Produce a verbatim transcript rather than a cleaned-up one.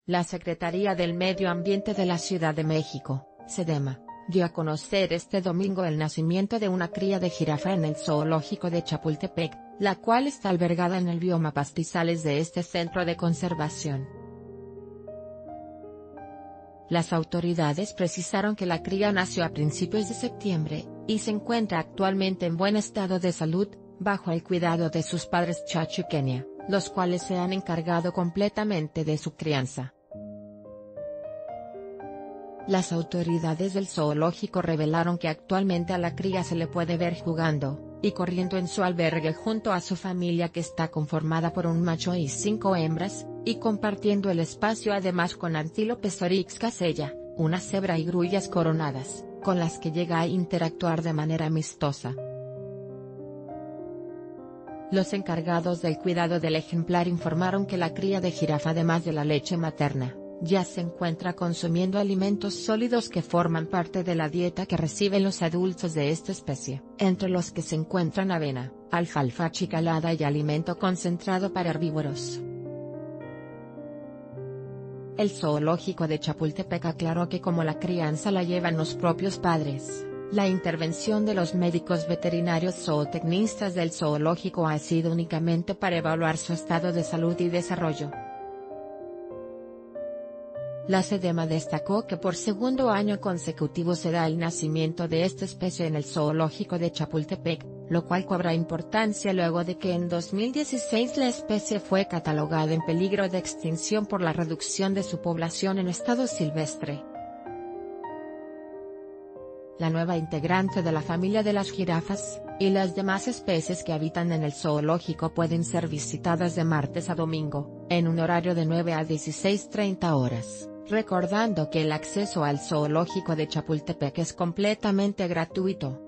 La Secretaría del Medio Ambiente de la Ciudad de México, SEDEMA, dio a conocer este domingo el nacimiento de una cría de jirafa en el zoológico de Chapultepec, la cual está albergada en el bioma pastizales de este centro de conservación. Las autoridades precisaron que la cría nació a principios de septiembre, y se encuentra actualmente en buen estado de salud, bajo el cuidado de sus padres Chacho y Kenia, los cuales se han encargado completamente de su crianza. Las autoridades del zoológico revelaron que actualmente a la cría se le puede ver jugando y corriendo en su albergue junto a su familia, que está conformada por un macho y cinco hembras, y compartiendo el espacio además con antílopes oryx casella, una cebra y grullas coronadas, con las que llega a interactuar de manera amistosa. Los encargados del cuidado del ejemplar informaron que la cría de jirafa, además de la leche materna, ya se encuentra consumiendo alimentos sólidos que forman parte de la dieta que reciben los adultos de esta especie, entre los que se encuentran avena, alfalfa achicalada y alimento concentrado para herbívoros. El zoológico de Chapultepec aclaró que como la crianza la llevan los propios padres, la intervención de los médicos veterinarios zootecnistas del zoológico ha sido únicamente para evaluar su estado de salud y desarrollo. La SEDEMA destacó que por segundo año consecutivo se da el nacimiento de esta especie en el zoológico de Chapultepec, lo cual cobra importancia luego de que en dos mil dieciséis la especie fue catalogada en peligro de extinción por la reducción de su población en estado silvestre. La nueva integrante de la familia de las jirafas, y las demás especies que habitan en el zoológico pueden ser visitadas de martes a domingo, en un horario de nueve a dieciséis treinta horas, recordando que el acceso al zoológico de Chapultepec es completamente gratuito.